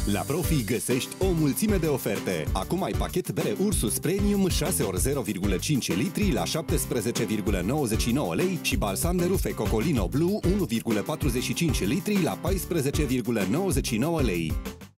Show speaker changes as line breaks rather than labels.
La Profi găsești o mulțime de oferte. Acum ai pachet bere Ursus Premium 6 ori 0,5 litri la 17,99 lei și balsam de rufe Cocolino Blue 1,45 litri la 14,99 lei.